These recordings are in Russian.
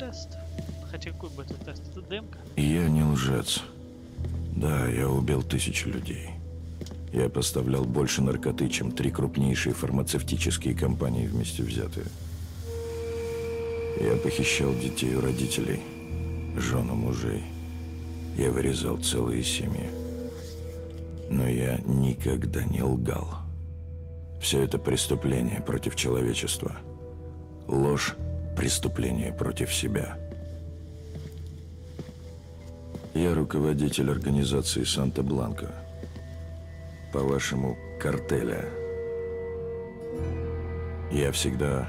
тест. Хотя какой бы это тест? Это демка. Я не лжец. Да, я убил тысячи людей. Я поставлял больше наркоты, чем 3 крупнейшие фармацевтические компании вместе взятые. Я похищал детей у родителей, жен у мужей. Я вырезал целые семьи. Но я никогда не лгал. Все это преступление против человечества. Ложь – преступление против себя. Я руководитель организации «Санта-Бланка». По-вашему, картеля. Я всегда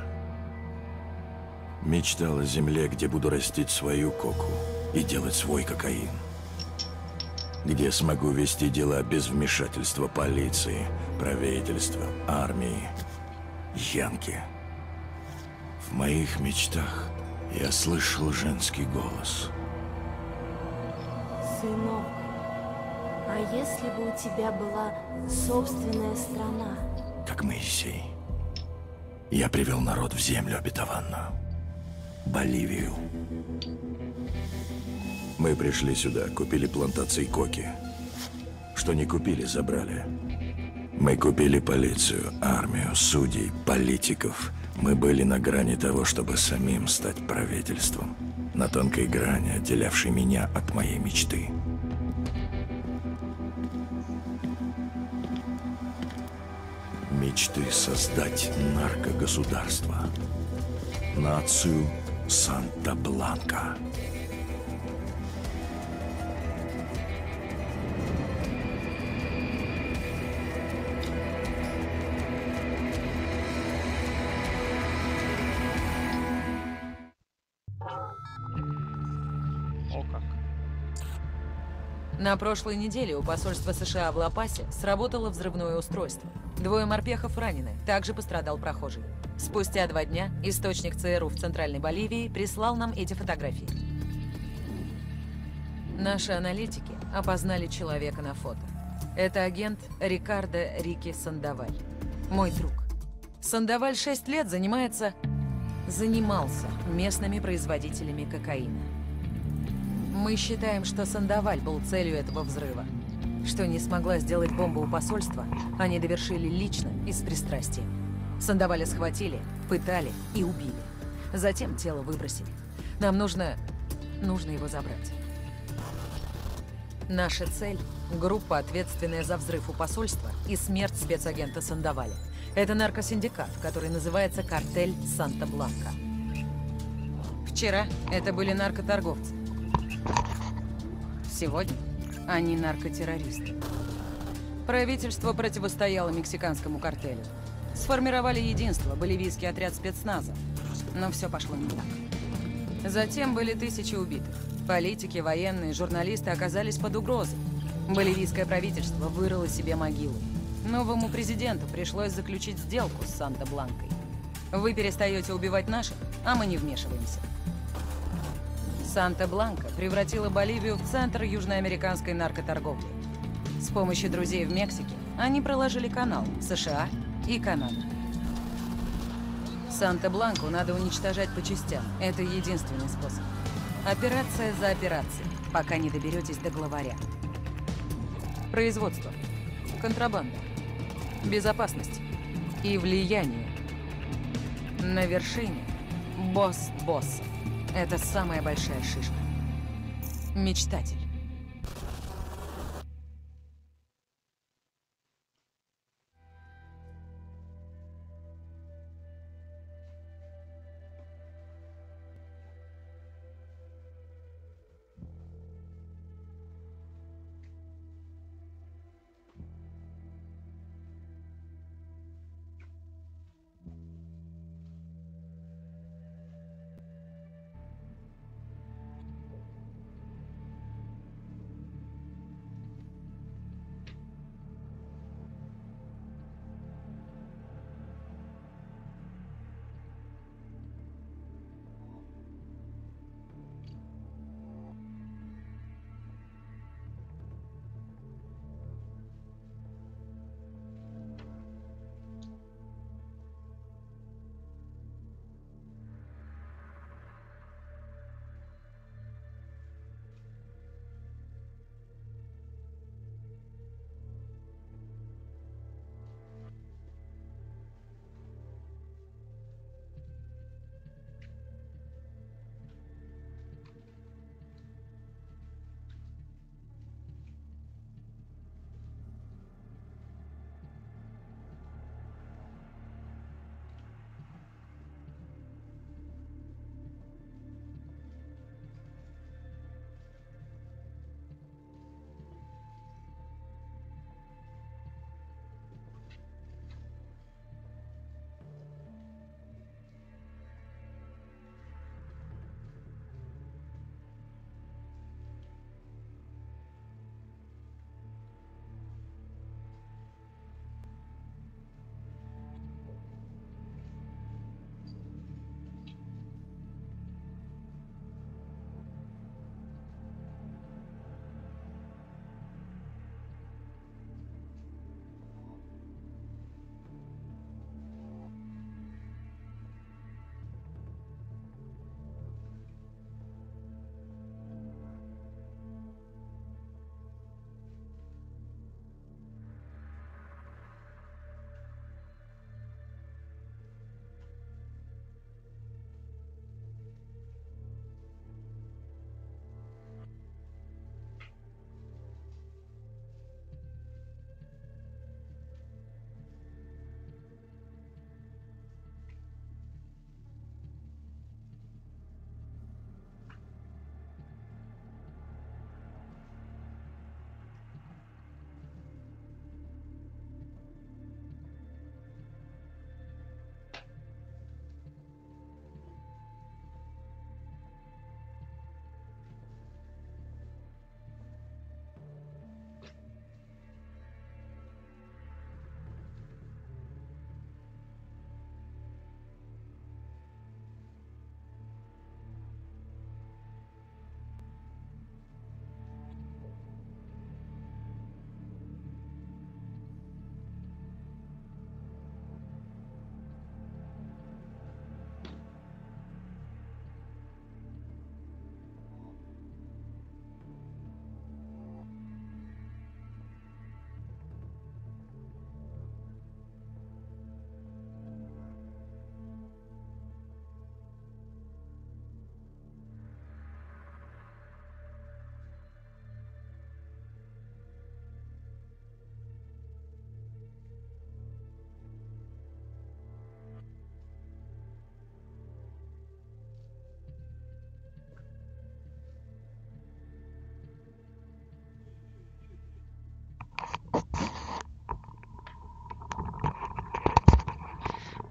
мечтал о земле, где буду растить свою коку и делать свой кокаин. Где смогу вести дела без вмешательства полиции, правительства, армии, янки. В моих мечтах я слышал женский голос. Сынок, а если бы у тебя была собственная страна? Как Моисей. Я привел народ в землю обетованную. Боливию. Мы пришли сюда, купили плантации коки. Что не купили, забрали. Мы купили полицию, армию, судей, политиков. Мы были на грани того, чтобы самим стать правительством. На тонкой грани, отделявшей меня от моей мечты. Мечты создать наркогосударство. Нацию Санта-Бланка. О как. На прошлой неделе у посольства США в Ла-Пасе сработало взрывное устройство. 2 морпехов ранены, также пострадал прохожий. Спустя 2 дня источник ЦРУ в Центральной Боливии прислал нам эти фотографии. Наши аналитики опознали человека на фото. Это агент Рикардо Рики Сандоваль. Мой друг. Сандоваль 6 лет занимался местными производителями кокаина. Мы считаем, что Сандоваль был целью этого взрыва. Что не смогла сделать бомба у посольства, они довершили лично и с пристрастием. Сандоваля схватили, пытали и убили. Затем тело выбросили. Нам нужно его забрать. Наша цель — группа, ответственная за взрыв у посольства и смерть спецагента Сандоваля. Это наркосиндикат, который называется «Картель Санта-Бланка». Вчера это были наркоторговцы. Сегодня они наркотеррористы. Правительство противостояло мексиканскому картелю. Сформировали единство, боливийский отряд спецназа. Но все пошло не так. Затем были тысячи убитых. Политики, военные, журналисты оказались под угрозой. Боливийское правительство вырыло себе могилу. Новому президенту пришлось заключить сделку с Санта-Бланкой. Вы перестаете убивать наших, а мы не вмешиваемся. Санта-Бланка превратила Боливию в центр южноамериканской наркоторговли. С помощью друзей в Мексике они проложили канал США и Канада. Санта-Бланку надо уничтожать по частям. Это единственный способ. Операция за операцией, пока не доберетесь до главаря. Производство, контрабанда, безопасность и влияние. На вершине босс боссов. Это самая большая шишка. Мечтатель.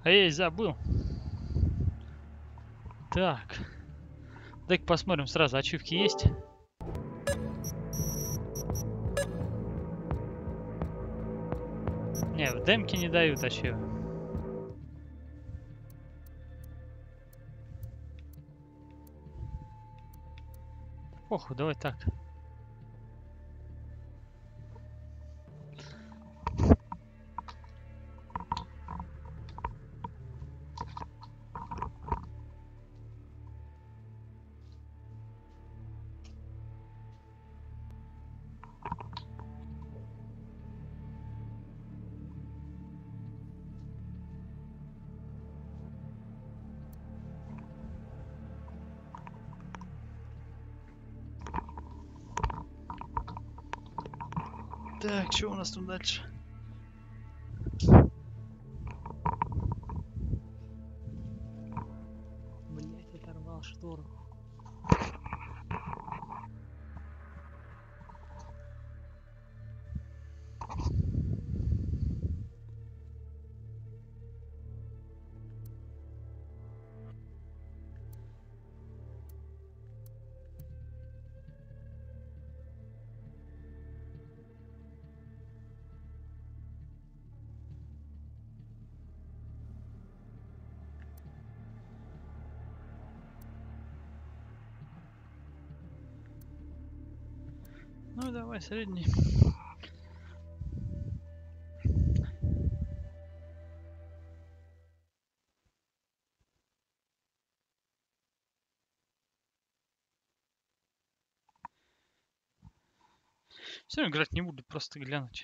А я и забыл. Так. Дай-ка посмотрим сразу, ачивки есть? Не, в демке не дают ачивок. Похуй, давай так. Так, что у нас там дальше? Блять, оторвал штору. Ну давай, средний. Все, играть не буду, просто глянуть.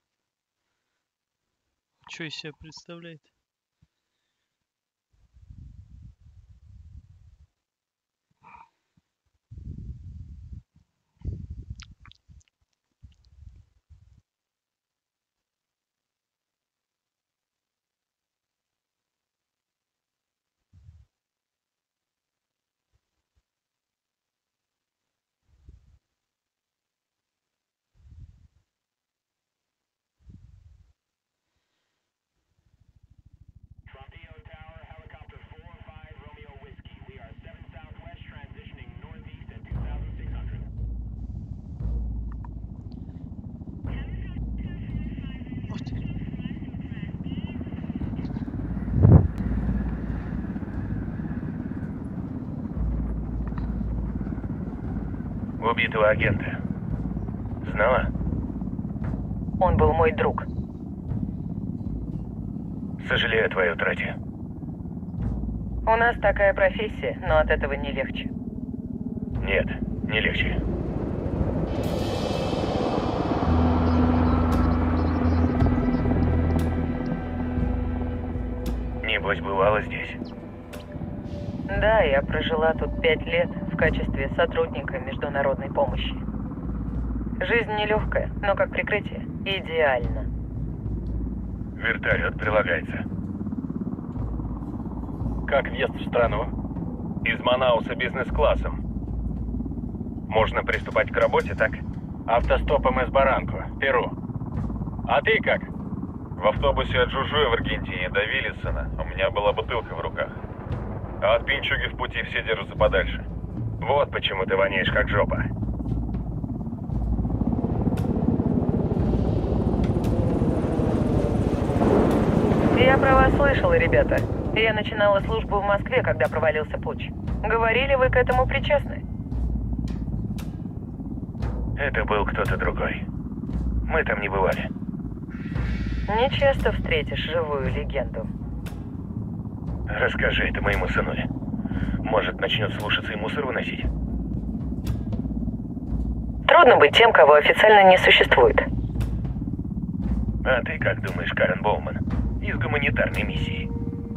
Что из себя представляет? Убитого агента. Знала? Он был мой друг. Сожалею о твоей утрате. У нас такая профессия, но от этого не легче. Нет, не легче. Небось, бывала здесь? Да, я прожила тут 5 лет в качестве сотрудника международной помощи. Жизнь нелегкая, но как прикрытие идеально. Вертолет прилагается. Как въезд в страну? Из Манауса бизнес-классом. Можно приступать к работе, так? Автостопом из Баранко, Перу. А ты как? В автобусе от Джужуя в Аргентине до Виллисона у меня была бутылка в руках. А от Пинчуги в пути все держатся подальше. Вот почему ты воняешь как жопа. Я про вас слышала, ребята. Я начинала службу в Москве, когда провалился путч. Говорили, вы к этому причастны? Это был кто-то другой. Мы там не бывали. Не часто встретишь живую легенду. Расскажи это моему сынуле. Может, начнет слушаться и мусор выносить. Трудно быть тем, кого официально не существует. А ты как думаешь, Карен Боуман? Из гуманитарной миссии.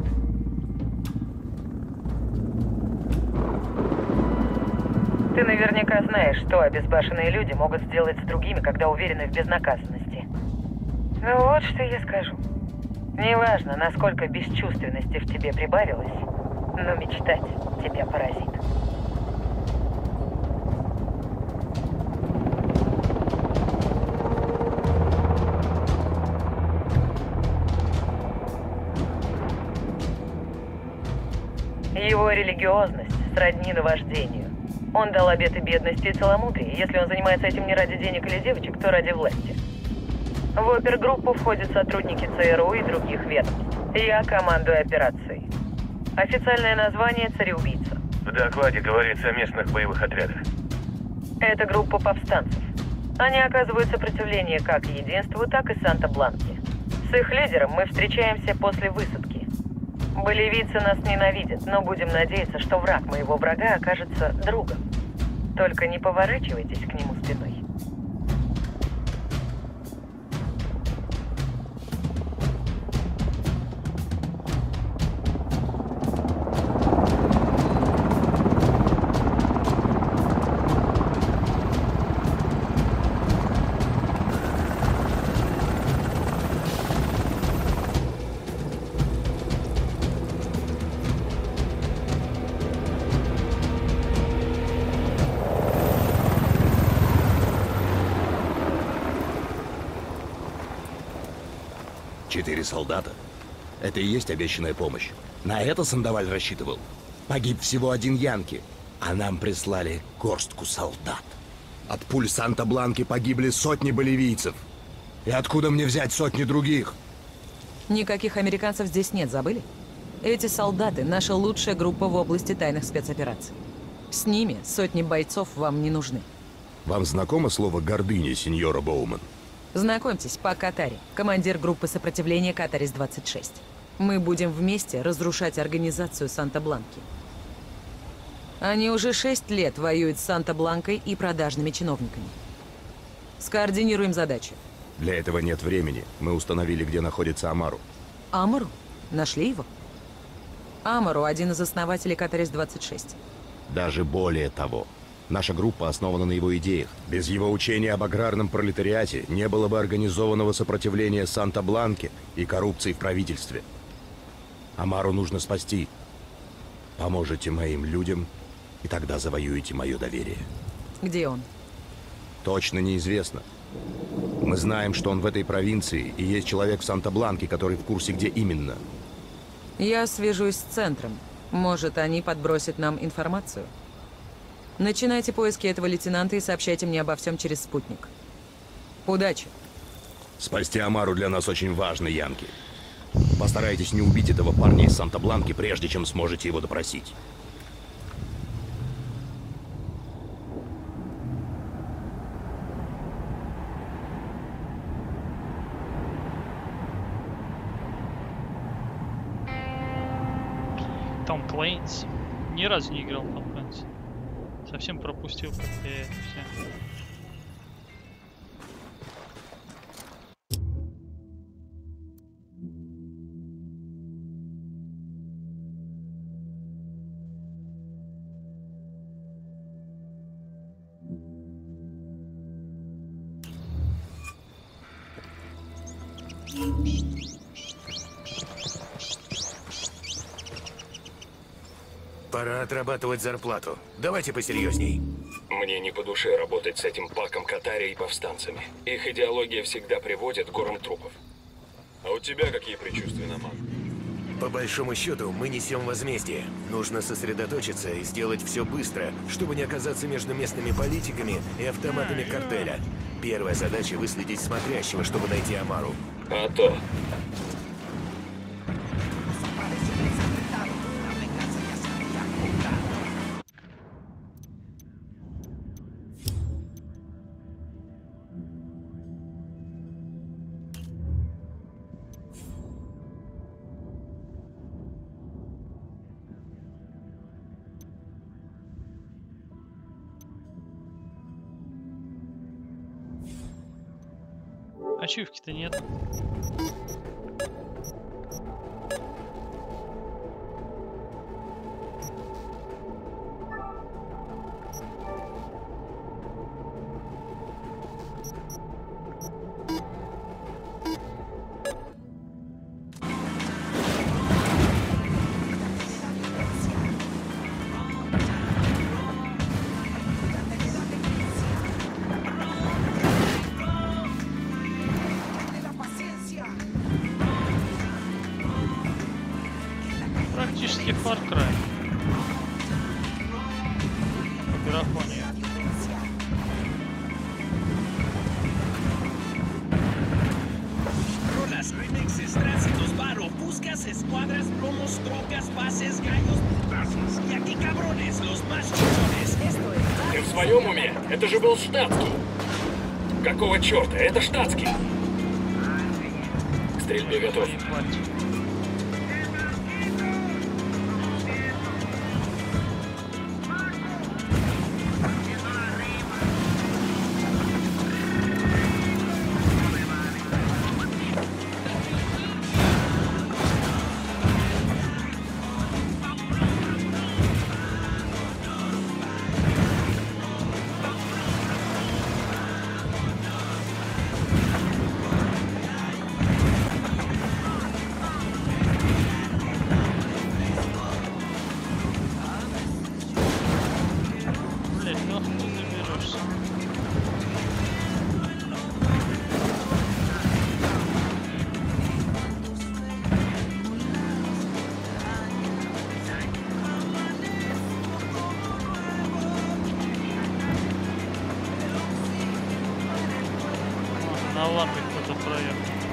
Ты наверняка знаешь, что обезбашенные люди могут сделать с другими, когда уверены в безнаказанности. Ну вот что я скажу. Неважно, насколько бесчувственности в тебе прибавилось, но мечтать тебя поразит. Его религиозность сродни наваждению. Он дал обеты бедности и целомудрия. Если он занимается этим не ради денег или девочек, то ради власти. В опергруппу входят сотрудники ЦРУ и других ведомств. Я командую операцией. Официальное название – «Цареубийца». В докладе говорится о местных боевых отрядах. Это группа повстанцев. Они оказывают сопротивление как Единству, так и Санта-Бланке. С их лидером мы встречаемся после высадки. Боливийцы нас ненавидят, но будем надеяться, что враг моего врага окажется другом. Только не поворачивайтесь к нему спиной. Четыре солдата? Это и есть обещанная помощь. На это Сандоваль рассчитывал. Погиб всего один янки, а нам прислали горстку солдат. От пуль Санта-Бланки погибли сотни боливийцев. И откуда мне взять сотни других? Никаких американцев здесь нет, забыли? Эти солдаты — наша лучшая группа в области тайных спецопераций. С ними сотни бойцов вам не нужны. Вам знакомо слово «гордыня», сеньора Боуман? Знакомьтесь, Пак Катари, командир группы сопротивления Катарис-26. Мы будем вместе разрушать организацию Санта-Бланки. Они уже 6 лет воюют с Санта-Бланкой и продажными чиновниками. Скоординируем задачи. Для этого нет времени. Мы установили, где находится Амару. Амару? Нашли его? Амару — один из основателей Катарис-26. Даже более того. Наша группа основана на его идеях. Без его учения об аграрном пролетариате не было бы организованного сопротивления Санта-Бланке и коррупции в правительстве. Амару нужно спасти. Поможете моим людям, и тогда завоюете мое доверие. Где он? Точно неизвестно. Мы знаем, что он в этой провинции, и есть человек в Санта-Бланке, который в курсе, где именно. Я свяжусь с центром. Может, они подбросят нам информацию? Начинайте поиски этого лейтенанта и сообщайте мне обо всем через спутник. Удачи! Спасти Амару для нас очень важно, янки. Постарайтесь не убить этого парня из Санта-Бланки, прежде чем сможете его допросить. Том Клэнси. Ни разу не играл в Том Клэнси. Совсем пропустил, как я это все. Пора отрабатывать зарплату. Давайте посерьезней. Мне не по душе работать с этим Паком Катари и повстанцами. Их идеология всегда приводит к горам трупов. А у тебя какие предчувствия, Наман? По большому счету, мы несем возмездие. Нужно сосредоточиться и сделать все быстро, чтобы не оказаться между местными политиками и автоматами картеля. Первая задача — выследить смотрящего, чтобы найти Амару. А то. Ачивки-то нет. Практически Far Cry. Графония. Rolas, remixes, tránsitos, varo, buscas, escuadras, promos, trocas, pases, gallos, putazos. Y aquí, cabrones, los más chingones. Esto es... Ты в своем уме? Это же был штатский. Какого черта? Это штатский. К стрельбе готов. На лампе кто-то проехал.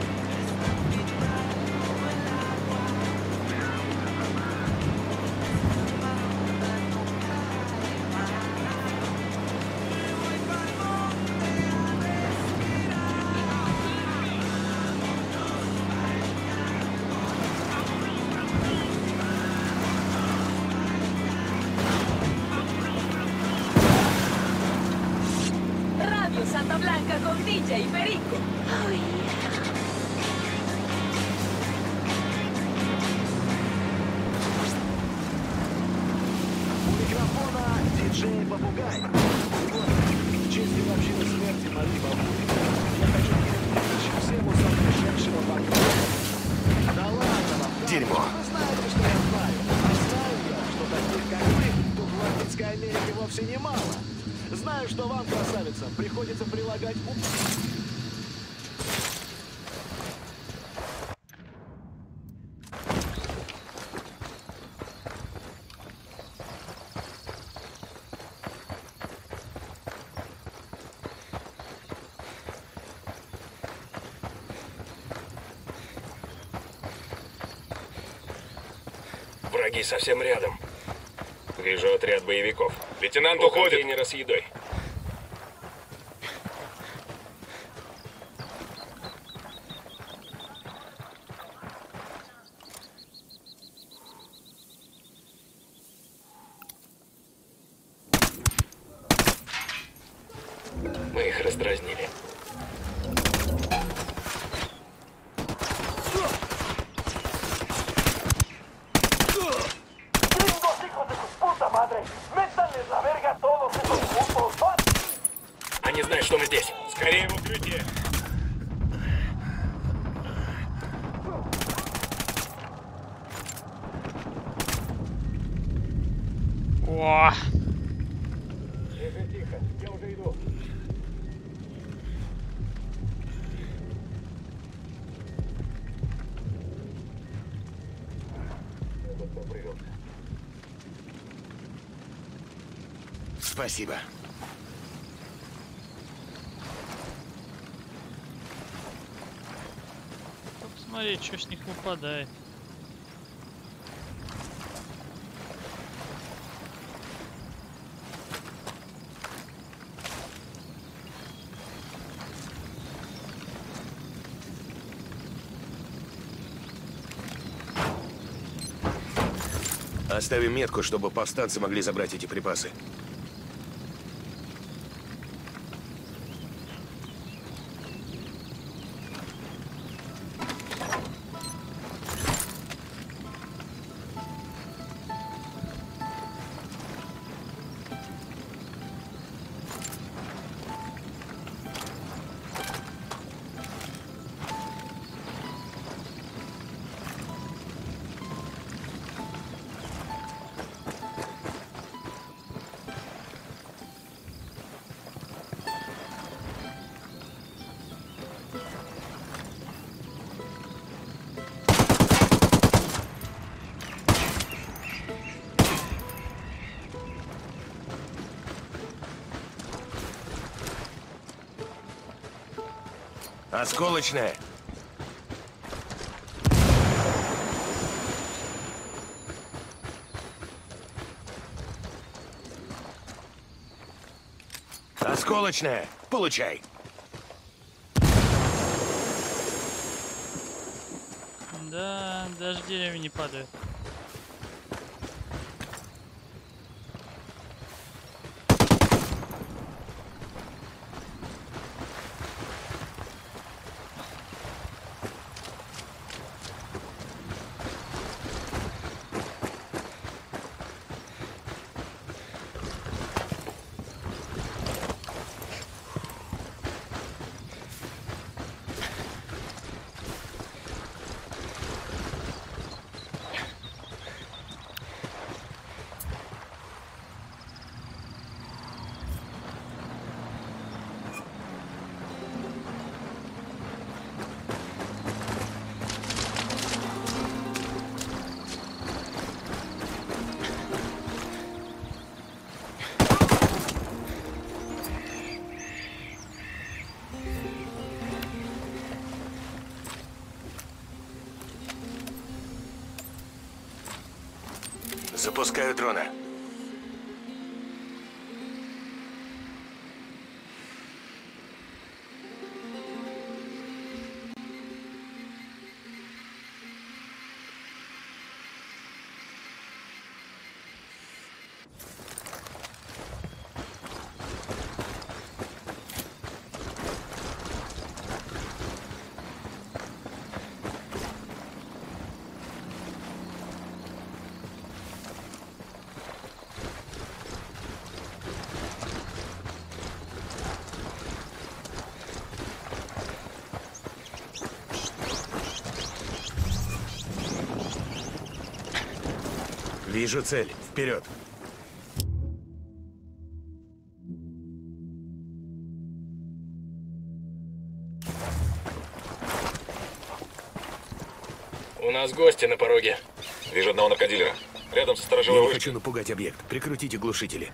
Radio Santa Blanca con DJ y Perico. Oh, yeah. У микрофона диджей Попугай. В честь годовщины смерти моей бабули я хочу передать всему согрешившему вокруг. Да ладно вам. Дерьмо. Вы знаете, что я знаю. А знаю я, что таких, как вы, тут в Латинской Америке вовсе немало. Знаю, что вам, красавицам, приходится прилагать ум... Враги совсем рядом. Вижу отряд боевиков. Лейтенант У уходит. контейнера с едой. Мы их раздразнили. Они знают, что мы здесь. Скорее в укрытие. О! Тихо, тихо, я уже иду. Спасибо. Смотри, что с них выпадает. Оставим метку, чтобы повстанцы могли забрать эти припасы. Осколочная. Осколочная. Получай. Да, даже деревья не падают. Запускаю дрона. Вижу цель. Вперед. У нас гости на пороге. Вижу одного наркодилера. Рядом со сторожевой Я не вышкой. хочу напугать объект. Прикрутите глушители.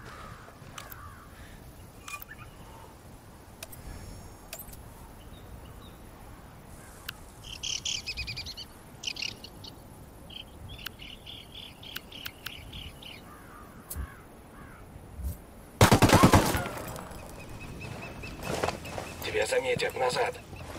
Тебя заметят назад.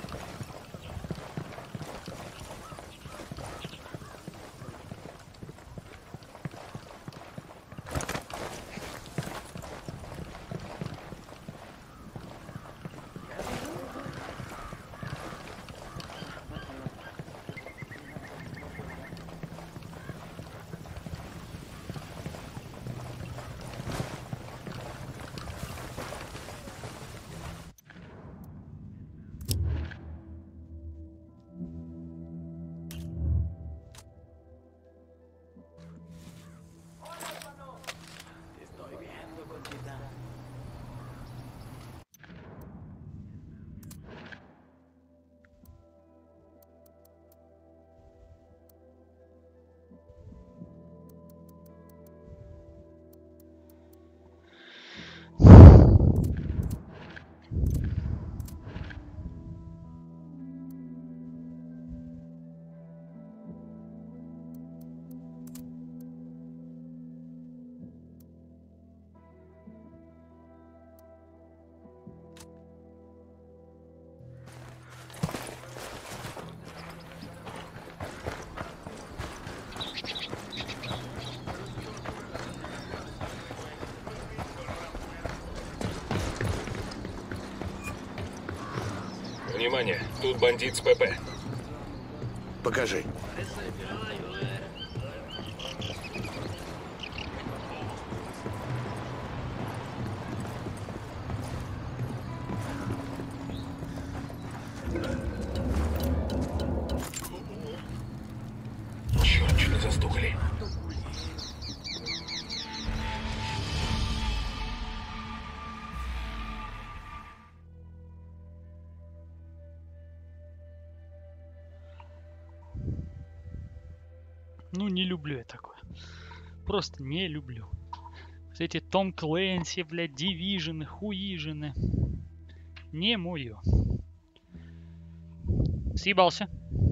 Внимание, тут бандит с ПП. Покажи. Черт, что застукали. Ну, не люблю я такое. Просто не люблю. Вот эти Том Клэнси, блядь, Дивижены, хуижены. Не мое. Съебался.